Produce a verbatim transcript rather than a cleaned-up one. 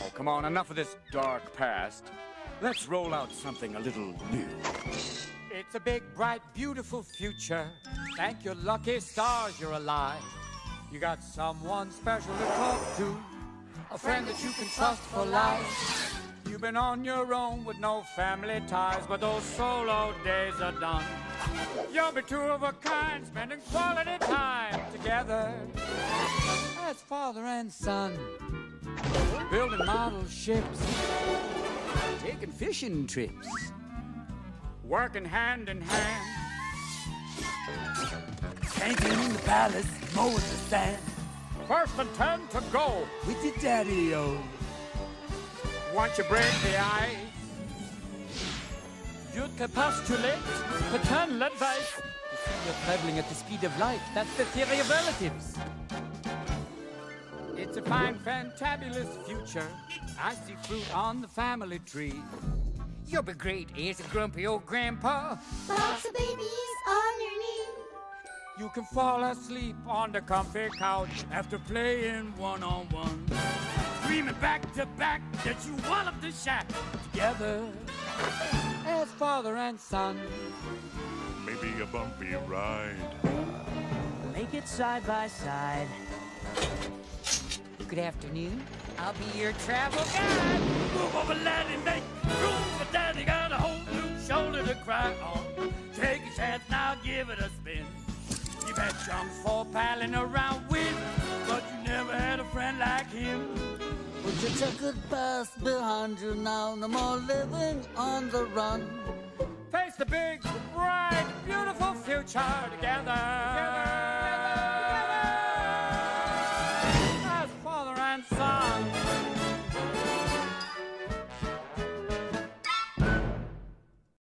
Oh, come on, enough of this dark past. Let's roll out something a little new. It's a big, bright, beautiful future. Thank your lucky stars you're alive. You got someone special to talk to, a friend that you can trust for life. You've been on your own with no family ties, but those solo days are done. You'll be two of a kind, spending quality time together as father and son, building model ships, taking fishing trips, working hand in hand, painting in the palace, mowing the sand. First and ten to go with your daddy-o. Once you break the ice, you can postulate paternal advice. You see, you're traveling at the speed of light. That's the theory of relatives. It's a fine, fantabulous future. I see fruit on the family tree. You'll be great as a grumpy old grandpa. Lots of babies on your knee. You can fall asleep on the comfy couch after playing one-on-one. Dreaming back to back that you walloped the shack together as father and son. Maybe a bumpy ride. Make it side by side. Good afternoon. I'll be your travel guide. Move over, laddie, make room for daddy. Got a whole new shoulder to cry on. Take a chance now, give it a spin. You've had chums for palling around with, but you never had a friend like him. Put your checkered past behind you now, no more living on the run. Face the big, bright, beautiful future together. together.